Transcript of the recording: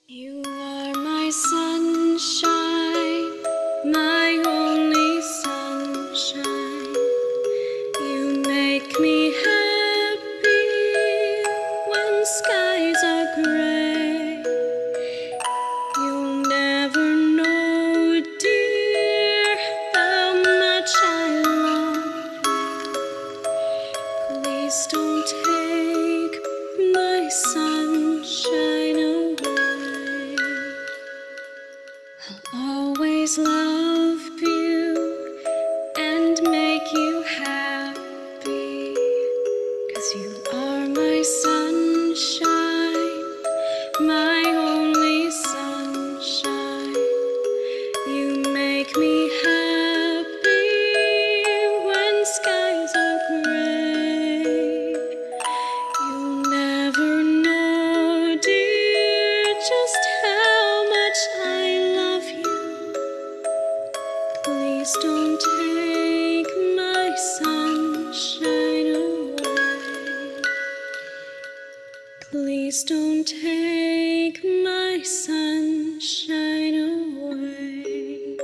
You are my sunshine, my only sunshine. You make me happy when skies are gray. You'll never know, dear, how much I love you. Please don't take my sunshine away. I'll always love you and make you happy, 'cause you are my sunshine, my only sunshine. You make me happy when skies are gray. You'll never know, dear, just how much I love you. Please don't take my sunshine away. Please don't take my sunshine away.